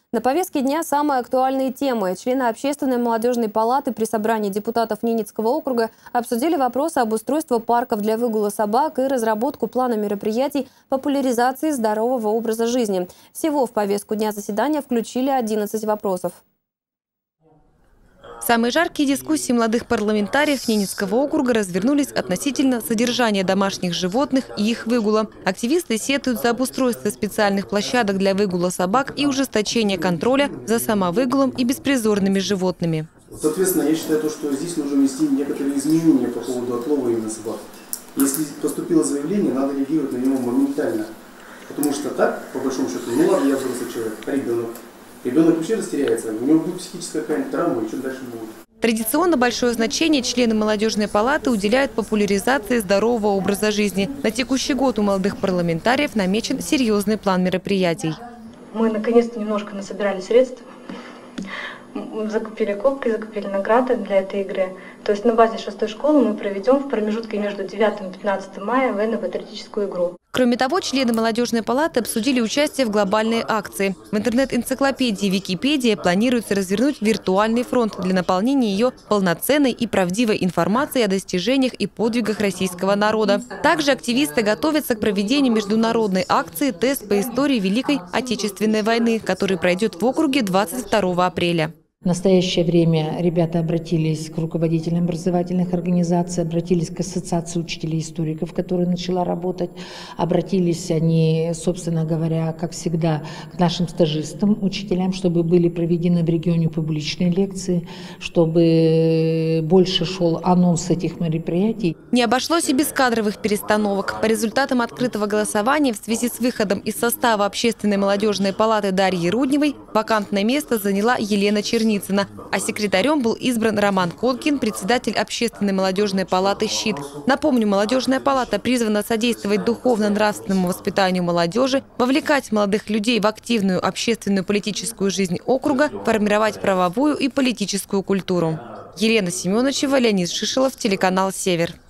На повестке дня самые актуальные темы. Члены Общественной молодежной палаты при собрании депутатов Ненецкого округа обсудили вопросы обустройства парков для выгула собак и разработку плана мероприятий популяризации здорового образа жизни. Всего в повестку дня заседания включили 11 вопросов. Самые жаркие дискуссии молодых парламентариев Ненецкого округа развернулись относительно содержания домашних животных и их выгула. Активисты сетуют за обустройство специальных площадок для выгула собак и ужесточение контроля за самовыгулом и беспризорными животными. Соответственно, я считаю, что здесь нужно внести некоторые изменения по поводу отлова именно собак. Если поступило заявление, надо реагировать на него моментально. Потому что так, по большому счету, ну ладно, я взрослый человек, а ребенок? Ребенок вообще растеряется, у него будет психическая какая-нибудь травма, и что дальше будет? Традиционно большое значение члены молодежной палаты уделяют популяризации здорового образа жизни. На текущий год у молодых парламентариев намечен серьезный план мероприятий. Мы наконец-то немножко насобирали средств. Закупили кубки, закупили награды для этой игры. То есть на базе 6-й школы мы проведем в промежутке между 9 и 15 мая военно-патриотическую игру. Кроме того, члены молодежной палаты обсудили участие в глобальной акции. В интернет-энциклопедии «Википедия» планируется развернуть виртуальный фронт для наполнения ее полноценной и правдивой информацией о достижениях и подвигах российского народа. Также активисты готовятся к проведению международной акции «Тест по истории Великой Отечественной войны», который пройдет в округе 22 апреля. В настоящее время ребята обратились к руководителям образовательных организаций, обратились к ассоциации учителей-историков, которая начала работать. Обратились они, собственно говоря, как всегда, к нашим стажистам, учителям, чтобы были проведены в регионе публичные лекции, чтобы больше шел анонс этих мероприятий. Не обошлось и без кадровых перестановок. По результатам открытого голосования в связи с выходом из состава Общественной молодежной палаты Дарьи Рудневой вакантное место заняла Елена Черницына. А секретарем был избран Роман Коткин, председатель Общественной молодежной палаты «Щит». Напомню, молодежная палата призвана содействовать духовно-нравственному воспитанию молодежи, вовлекать молодых людей в активную общественную политическую жизнь округа, формировать правовую и политическую культуру. Елена Семеновичева, Леонид Шишелов, телеканал «Север».